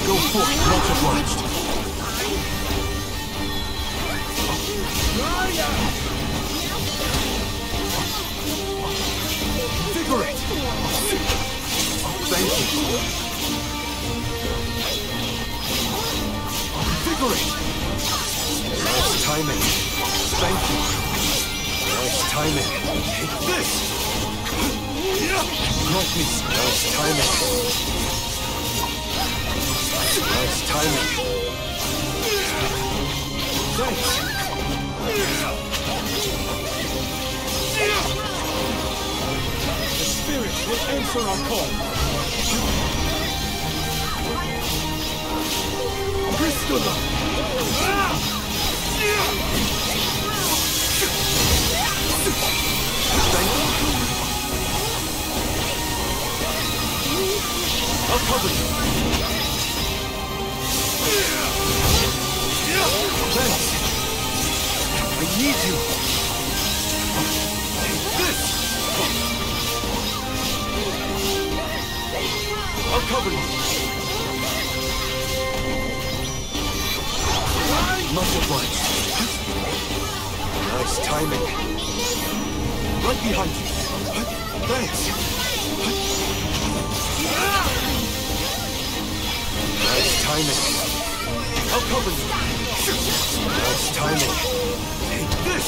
Go forth, much obliged. Invigorate! Thank you. Invigorate! Nice timing. Thank you. Nice timing. Take this! Grant me some nice timing. Nice timing. Thanks. The spirit will answer our call. Crystallize. Thank you. I'll cover you. Thanks. I need you. Take this. I'll cover you. Much obliged. Nice timing. Right behind you. Thanks. Nice timing. I'll cover you. Nice timing. Take this.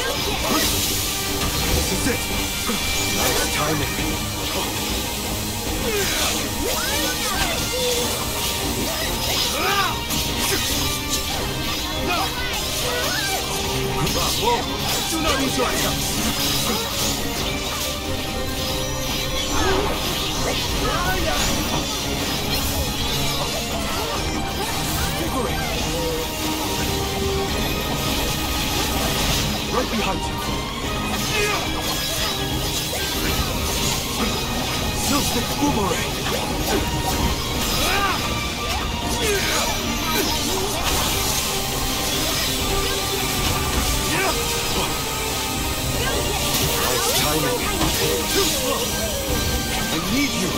This is it. Nice timing. Whoa! Do not use your items. Vigorate. Right behind you. Silstick boomerang. Nice timing. Too slow. I need you.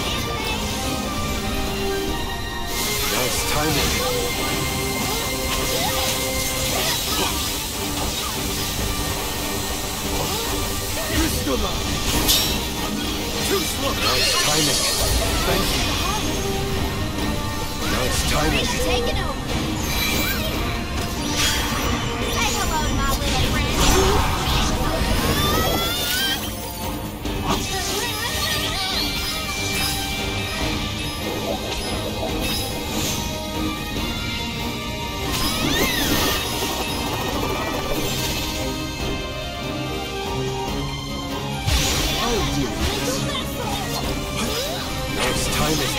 Nice timing. Crystallize. Too slow. Nice timing. Thank you. Nice timing. Take it over. Say hello to my little friend. Nice timing.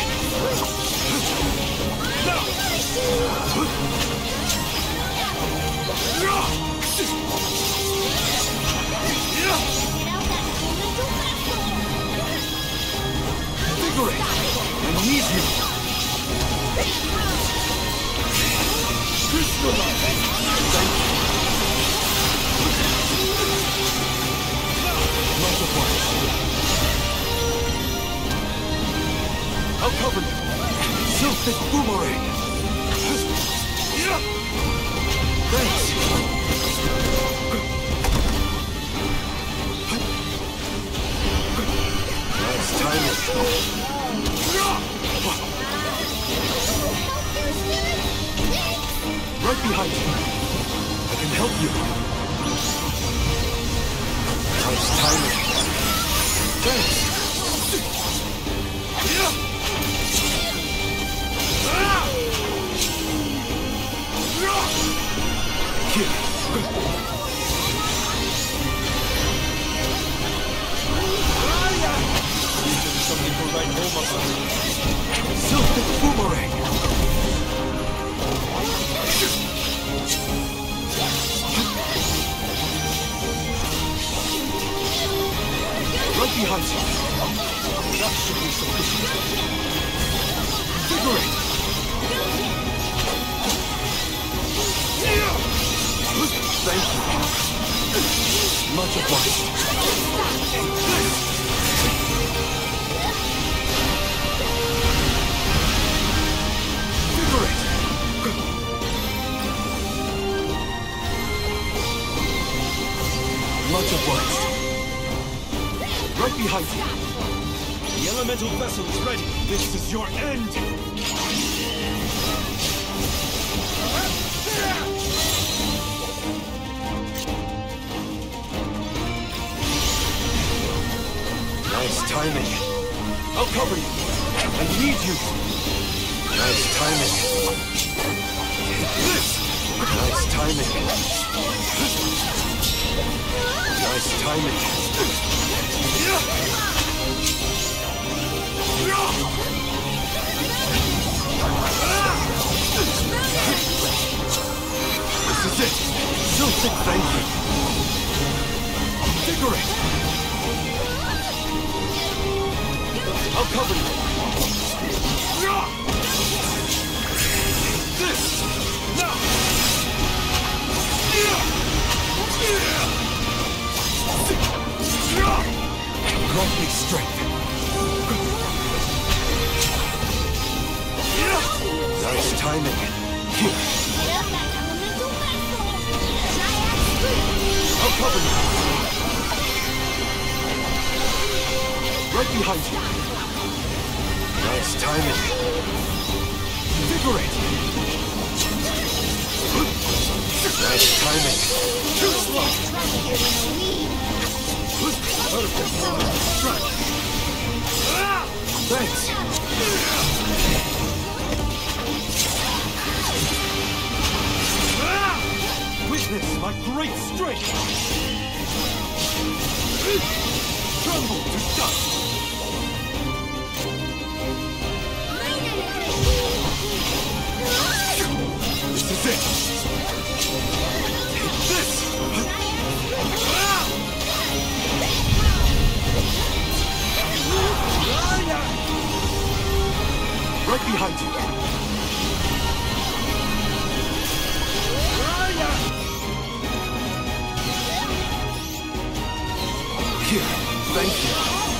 Vigorate! I need you! Crystallize! Thank you! Much obliged. I'll cover you! Silstick boomerang! Thanks! Nice timing! Right behind you! I can help you! Nice timing! Thanks! Kick! Something to write home about. Silstick boomerang! Right behind you. That should be sufficient. Vigorate! Thank you. Much obliged. behind you. The elemental vessel is ready. This is your end. Nice timing. I'll cover you. I need you. Nice timing. This. Nice timing. Nice timing. This is it. Still think thank you. Invigorate. I'll cover you. This. Now. Grant me strength. Nice timing. Here. I'll cover you. Right behind you. Nice timing. Invigorate. Nice timing. Too slow. Out of control. Strike. Thanks. Witness my great strength. Tremble to dust. This is it. Take this. Right behind you. Here, thank you.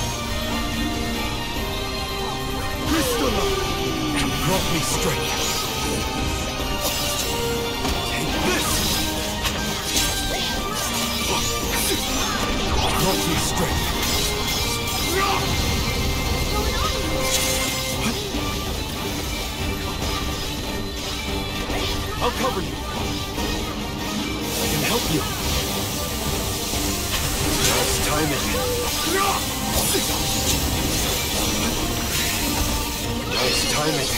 Crystallize. Brought me strength. Take this. Brought me strength. I'll cover you. I can help you. Nice timing. Nice timing.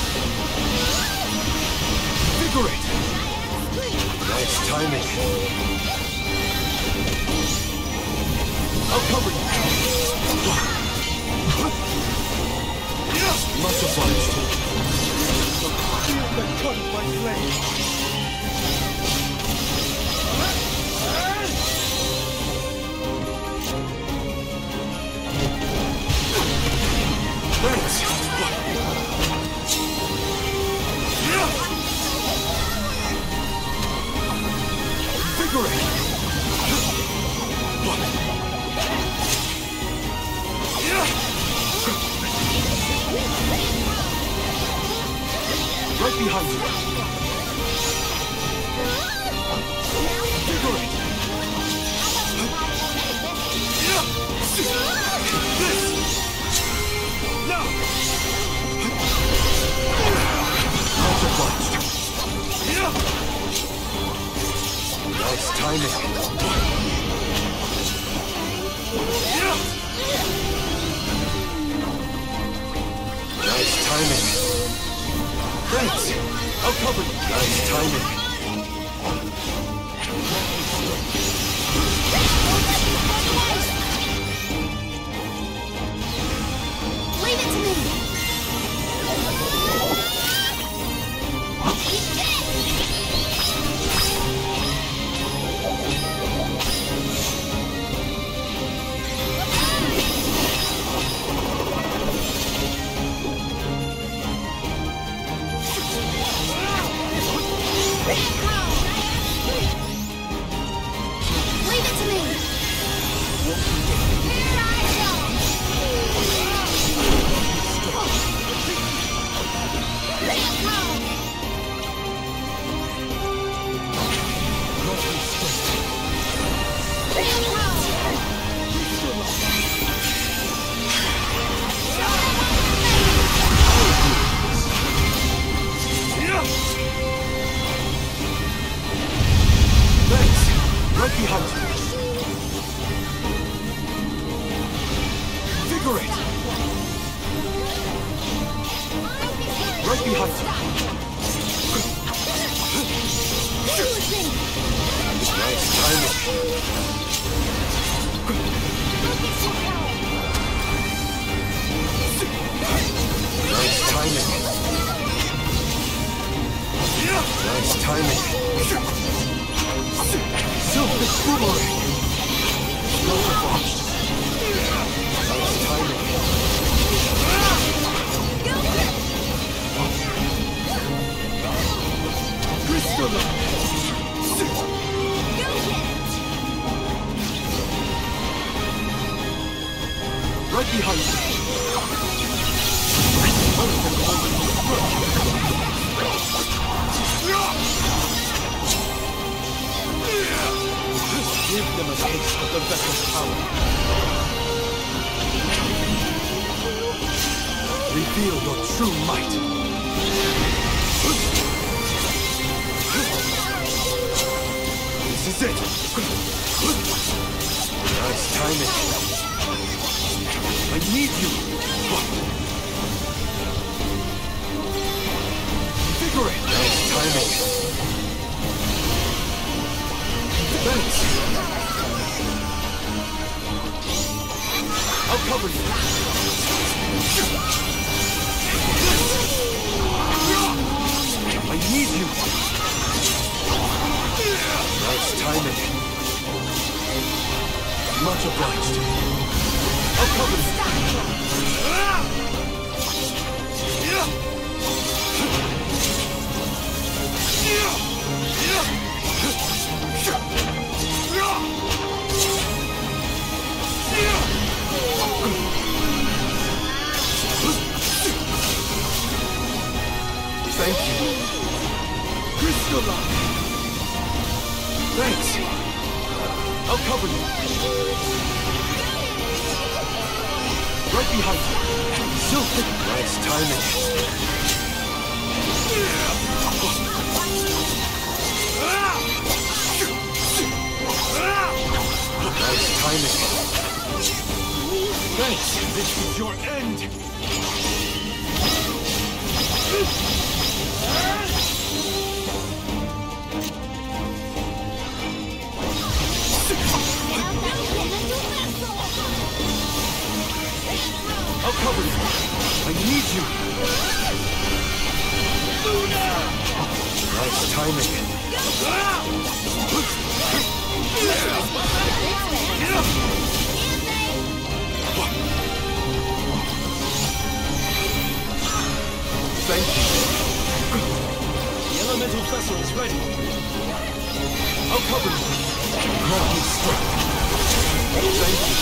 Invigorate. Nice timing. I'll cover you. Much obliged. Feel the gunfight flame. Thanks. Invigorate. Right behind you. Invigorate. This. Now. Much obliged. Nice timing. Nice timing. Thanks. I'll cover you. Nice timing. Leave it to me. Right behind you. Nice timing. Nice timing. Nice timing. Silver boomerang. Well watched. Nice timing. Crystallize. Right behind you. Give them a taste of the vessel's power. Reveal your true might. This is it. Nice timing. I need you! Invigorate! Nice timing! Thanks! I'll cover you! I need you! Nice timing! Much obliged! I'll cover you! Thank you. Crystallize. Thanks. I'll cover you. Right behind you. Silver. Nice timing. Nice timing. Thanks. This is your end. I'll cover you. I need you. Nice timing. Thank you. The elemental vessel is ready. I'll cover you. Grant me strength. Thank you.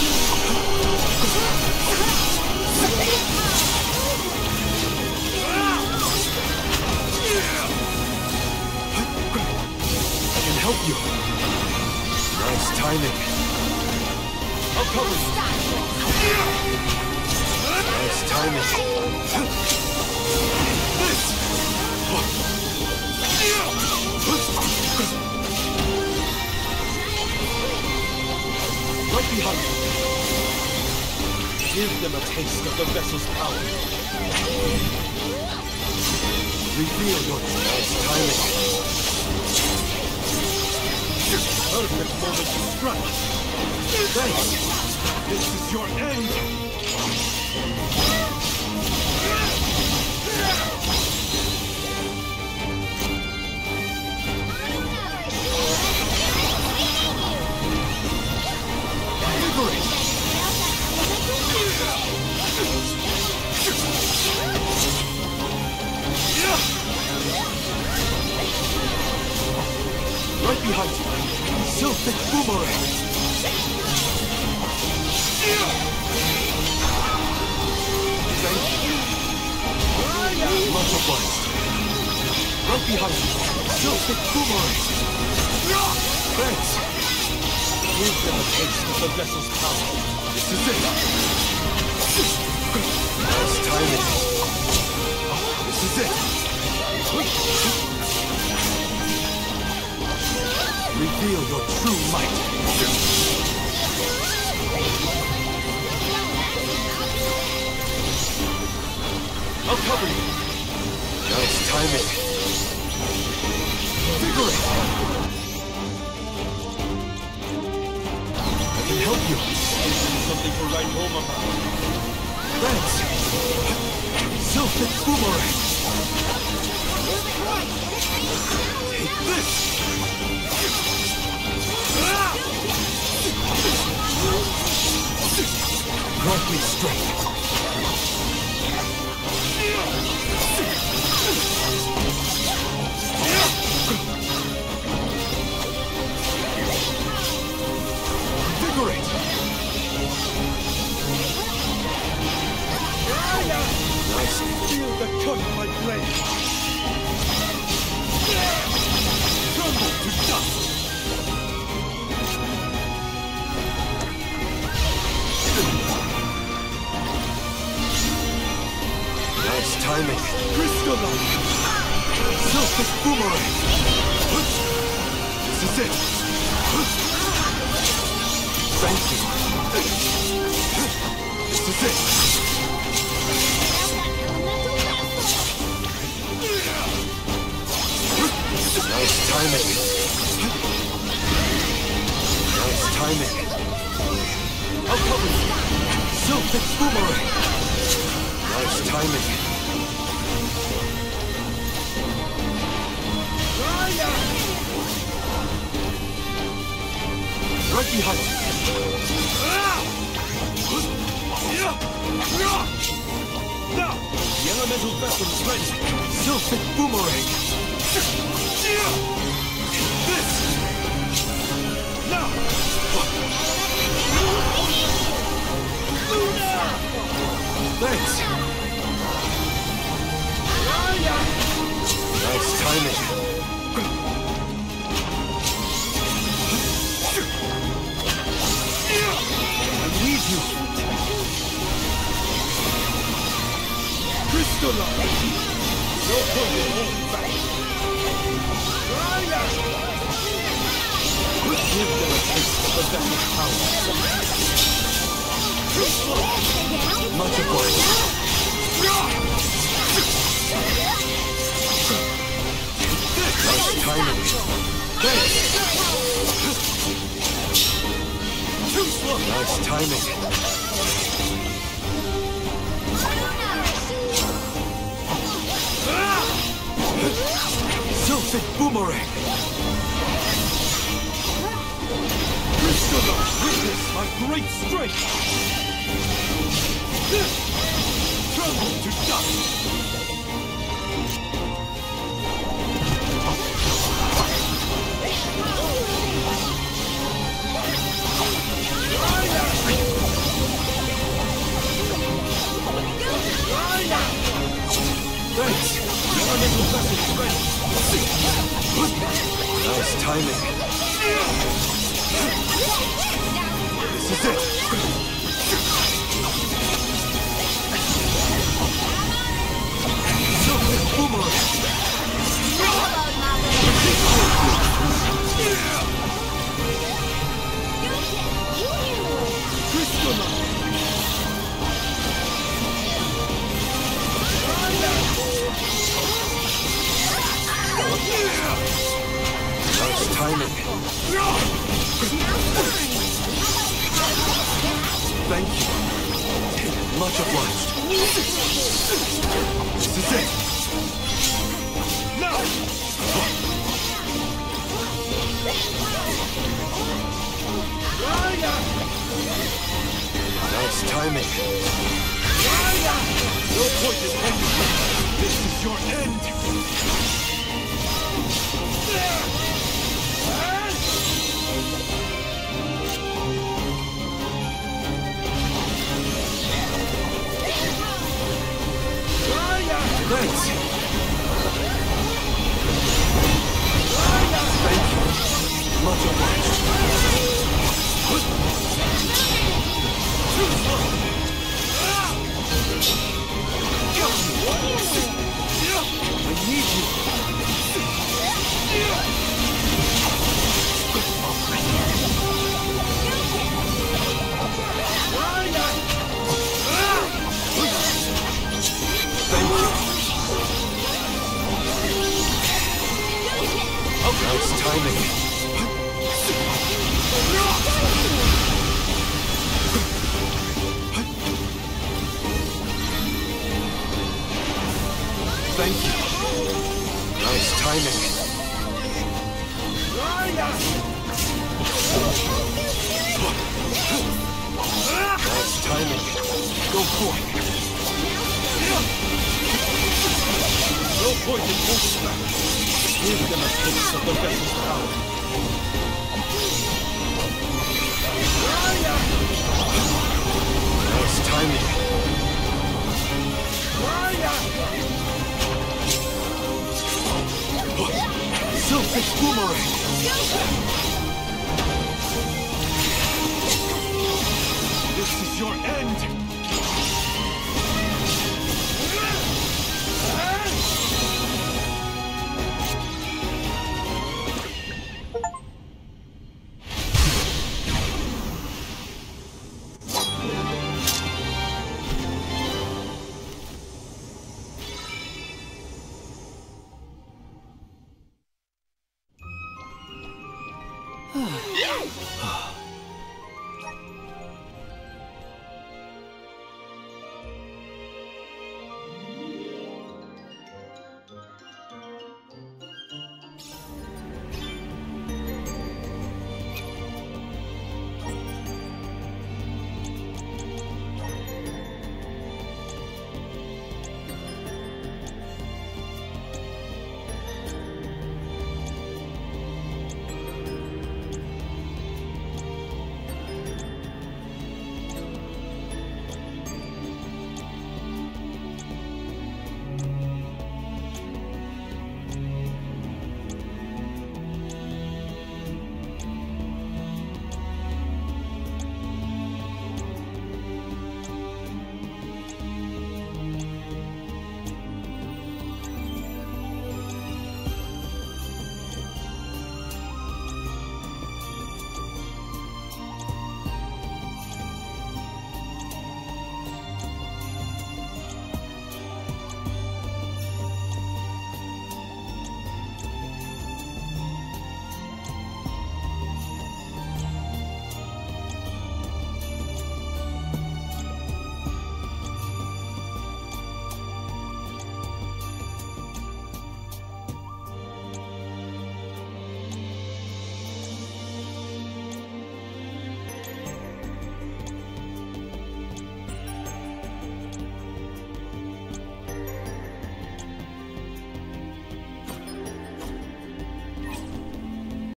I can help you. Nice timing. I'll cover you. Nice timing. This! Right behind you. Give them a taste of the vessel's power. Reveal your nice timing. Perfect moment to strike. Thanks. This is your end. Right behind you. Silver boomerang. Thank you. Much obliged. Right behind you. Silver boomerang. Thanks. Give them a taste of the vessel's power. This is it. Nice timing. This is it. Reveal your true might. I'll cover you. timing. Vigorous. I can help you. Something to write home about. Thanks. Self-hit boomerang. Take this. Grant me strength. Invigorate. Nice. Feel the cut of my blade. Crumble to dust. Nice timing. Crystallize. Self-hit boomerang. This is it. Thank you. This is it. Nice timing. Nice timing. I'll cover you. Self-hit boomerang. Nice timing. Right behind you. Now, the elemental vessel is ready. Self-hit boomerang. This. Now. Thanks. Nice timing. I need you. Crystallize. No point in holding back. Give them a taste of the vessel power. Much obliged. Nice timing. Thanks. Too slow. Nice timing. Self-hit boomerang. Crystallize. Witness my great strength. Crumble to dust. Thanks. The elemental vessel is ready. Nice timing. This is it. Self-hit boomerang. Crystallize. Nice timing. Thank you. Much obliged. This is it. Now. Nice timing. No point in holding back. This is your end. Thanks. Thank you. Much obliged. I need you. Thank you. timing. Thank you. Nice timing. Nice timing. Go for it. No point in holding back. Give them a taste of the vessel's power. Nice timing. Selfish boomerang. This is your end.